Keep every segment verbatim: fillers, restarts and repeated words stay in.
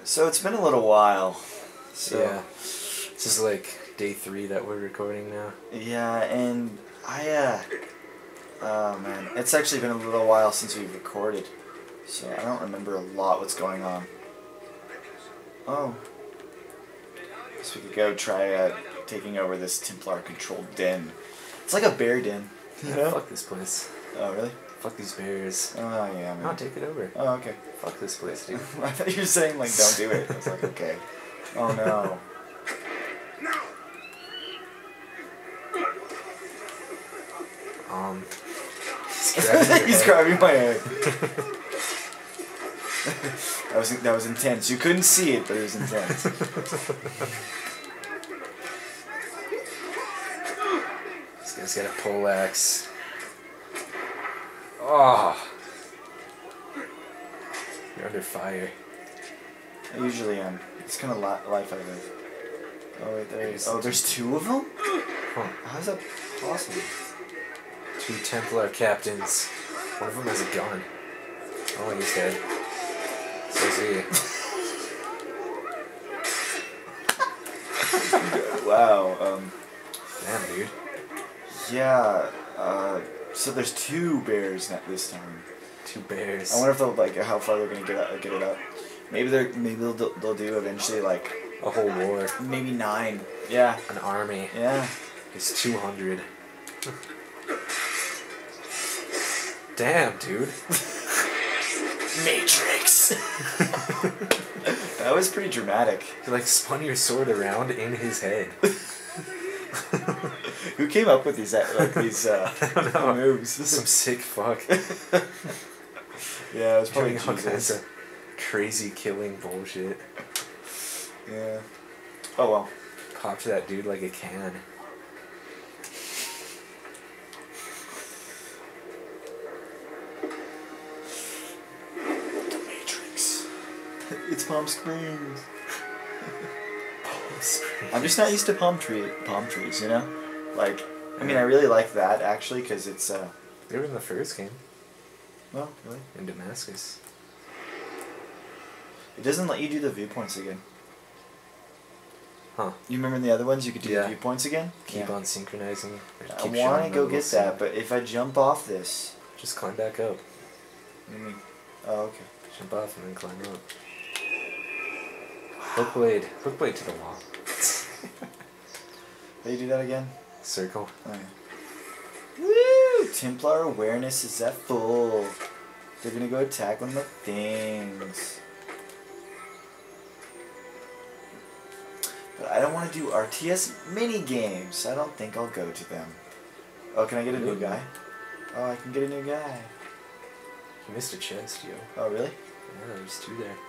So it's been a little while. So. Yeah. This is like day three that we're recording now. Yeah, and I, uh... Oh, man. It's actually been a little while since we've recorded. So I don't remember a lot what's going on. Oh. Guess we could go try uh, taking over this Templar-controlled den. It's like a bear den. You Yeah, know? fuck this place. Oh, really? Fuck these bears. Oh, yeah, man. No, take it over. Oh, okay. Fuck this place, dude. I thought you were saying, like, don't do it. I was like, okay. Oh, no. Um, he's grabbing, your He's head. grabbing my head. that was that was intense. You couldn't see it, but it was intense. This guy's got a poleaxe. Oh. You're under fire. I usually am. It's kind of li life I live. Oh wait, there is. Oh, there's two of them? Huh. How's that possible? Two Templar captains. One of them has a gun. Oh, he's dead. So is he. Wow. Um. Damn, dude. Yeah. Uh. So there's two bears net this time. Two bears. I wonder if they'll like how far they're gonna get up, get it up. Maybe they're maybe they'll they'll do eventually like A whole war. maybe nine. Yeah. An army. Yeah. It's two hundred. Damn, dude. Matrix. That was pretty dramatic. You like spun your sword around in his head. Who came up with these uh, like these uh, I don't know. moves? Some sick fuck. Yeah, it was probably Doing all kinds Jesus. of crazy killing bullshit. Yeah. Oh well. Popped that dude like a can. The Matrix. It's Palm Springs. Palm Springs. I'm just not used to palm tree palm trees, you know. Like, I mean, I really like that actually because it's uh. They were in the first game. Well, really. In Damascus. It doesn't let you do the viewpoints again. Huh. You remember in the other ones you could do Yeah. the viewpoints again? Keep Yeah. on synchronizing. I Keep want showing to the go little get that, sign. but if I jump off this. Just climb back up. What do you mean? Oh, okay. Jump off and then climb up. Hook blade. Hook blade to the wall. How do you do that again? Circle. Oh, yeah. Woo! Templar awareness is at full. They're gonna go attack one of the things. But I don't want to do R T S mini games. I don't think I'll go to them. Oh, can I get a new guy? Oh, I can get a new guy. You missed a chest, yo. Oh, really? Yeah, there's two there.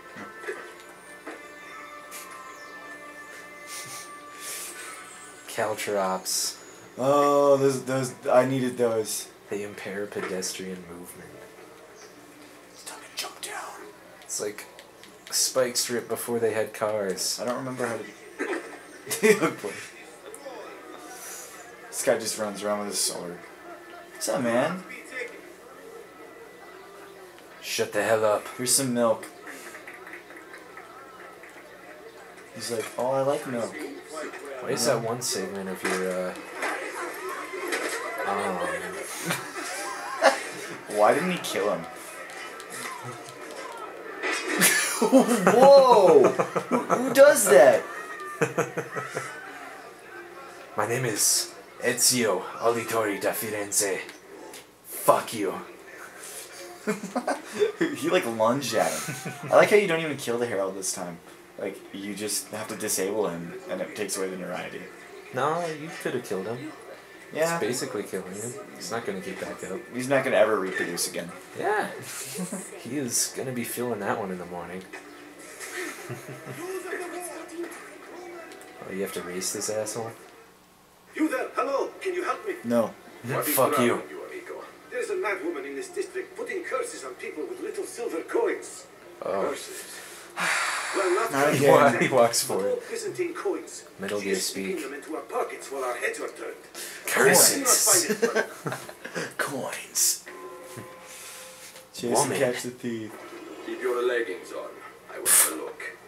Caltrops. Oh, those, those, I needed those. They impair pedestrian movement. It's time to jump down. It's like a spike strip before they had cars. I don't remember how to. Look, boy. This guy just runs around with his sword. What's up, man? Shut the hell up. Here's some milk. He's like, oh, I like milk. Why is that one segment of your, uh... Um... Why didn't he kill him? Whoa! who, who does that? My name is Ezio Auditore da Firenze. Fuck you. He like lunged at him. I like how you don't even kill the Herald this time. Like, you just have to disable him, and it takes away the notoriety. No, you could have killed him. Yeah. It's basically killing him. He's not gonna get back up. He's not gonna ever reproduce again. Yeah. He is gonna be feeling that one in the morning. Oh, you have to race this asshole? You there, hello, can you help me? No. What is Fuck wrong you. with you, amigo? There's a mad woman in this district putting curses on people with little silver coins. Oh. Curses. Well, not Not curses. again. Why he walks But for all it. Byzantine coins. Metal She Gear is sticking speak. them into our pockets while our heads are turned. Curses. I do not find it funny. Coins. Chase Woman. and catch the thief. Keep your leggings on. I want to look.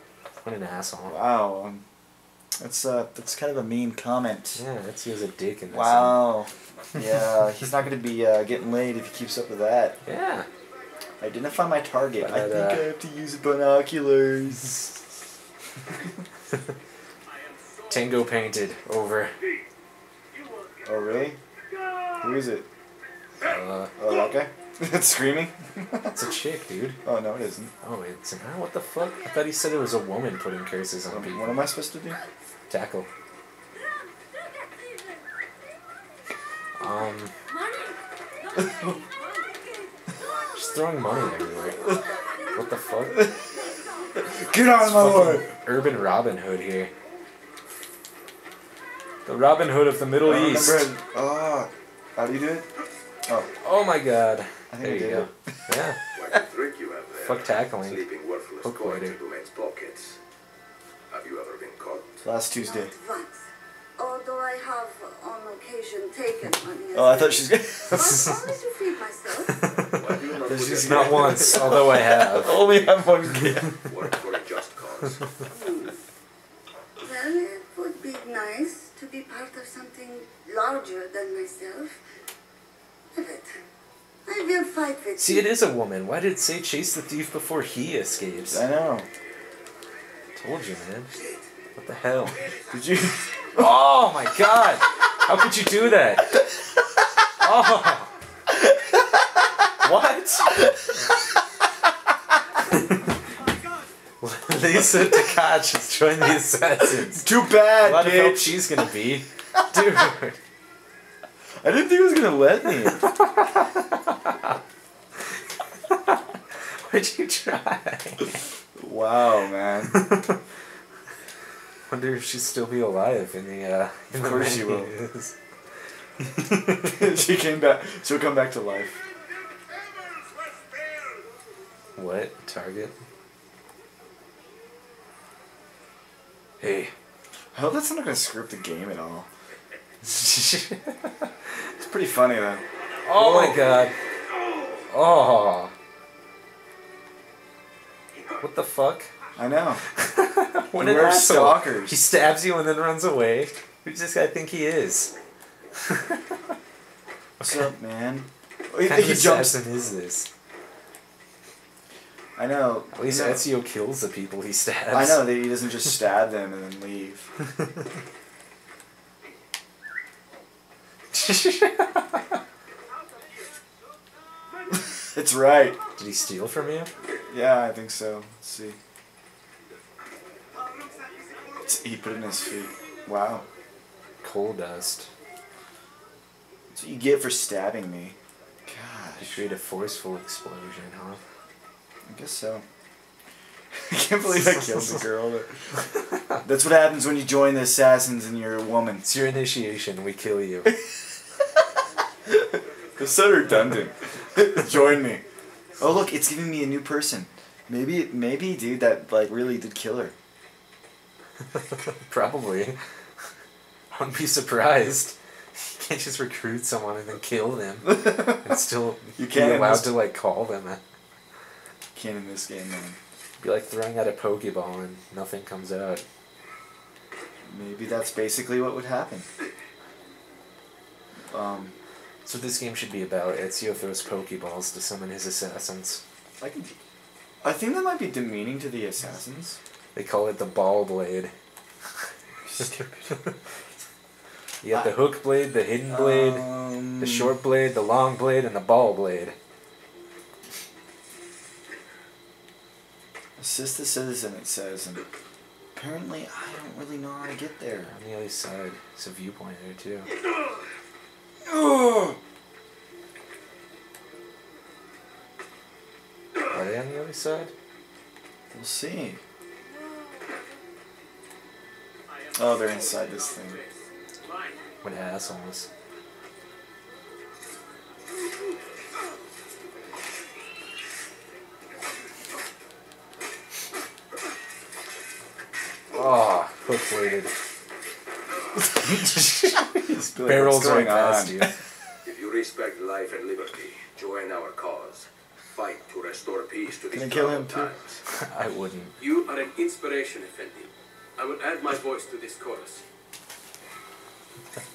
What an asshole. Wow. Um, that's uh, that's kind of a mean comment. Yeah, that's he has a dick in this. Wow. Yeah, he's not going to be uh, getting laid if he keeps up with that. Yeah. Identify my target. But, I think uh, I have to use binoculars. Tango painted over. Oh, really? Who is it? Uh, Oh, that guy? That's screaming? it's a chick, dude. Oh, no, it isn't. Oh, it's an ah, what the fuck? I thought he said it was a woman putting curses on Um, people. what am I supposed to do? Tackle. Um, just throwing money everywhere. What the fuck? Get out of my way! Urban Robin Hood here. The Robin Hood of the Middle I East. remember- Oh, how do you do it? Oh, Oh my god. I think There I you did go. it. Yeah. What a trick you have there. Fuck tackling. Sleeping worthless Hook coins waiter. into men's pockets. Have you ever been caught? Last Tuesday. Not once. Although I have on occasion taken money. as Oh, I thought she's well. gonna... But only to feed myself. Why do you not This put is your Not once, although I have. only have one kid. work for a just cause? Hmm. Well, it would be nice to be part of something larger than myself. But I will fight with See, you. it is a woman. Why did it say chase the thief before he escapes? I know. Told you, man. What the hell? Did you... Oh my god! How could you do that? Oh! What? Lisa Tkach has joined the Assassins. Too bad, A lot of help bitch. she's gonna be. Dude. I didn't think he was gonna let me. Why'd you try? Wow, man. Wonder if she'd still be alive in the, uh... In Of the course she will. menus. She came back. She'll come back to life. What? Target? Hey. I hope that's not gonna screw up the game at all. It's pretty funny though. Oh Whoa. my god. Oh. What the fuck? I know. What We're an asshole. stalkers. He stabs you and then runs away. Who does this guy think he is? What's up, man? What He, kind of he jumps. assassin is this? I know. At least you know, Ezio kills the people he stabs. I know that he doesn't just stab them and then leave. It's right. Did he steal from you? Yeah, I think so. Let's see. It's- He put it in his feet. Wow. Coal dust. That's what you get for stabbing me. To Gosh. create a forceful explosion, huh? I guess so. I can't believe I killed the girl. But that's what happens when you join the assassins and you're a woman. It's your initiation. We kill you. It's so redundant. Join me. Oh look, it's giving me a new person. Maybe, maybe, dude, that like really did kill her. Probably. I wouldn't be surprised. You can't just recruit someone and then kill them. And still You be can in allowed this- to like call them. Can't in this game, man. Be like throwing out a Pokeball and nothing comes out. Maybe that's basically what would happen. Um, That's what this game should be about. Ezio throws Pokeballs to summon his assassins. I can. I think that might be demeaning to the assassins. They call it the Ball Blade. You got the Hook Blade, the Hidden Blade, Um, the Short Blade, the Long Blade, and the Ball Blade. Assist the citizen, it says, and apparently I don't really know how to get there. On the other side, there's a viewpoint there too. Ugh. Are they on the other side? We'll see. Oh, they're inside this thing. What assholes. Oh, hook bladed. Like, Barrels what's right going past on? you. If you respect life and liberty, join our cause. Fight to restore peace to Can these I kill him troubled too? times. I wouldn't. You are an inspiration, Effendi. I will add my voice to this chorus.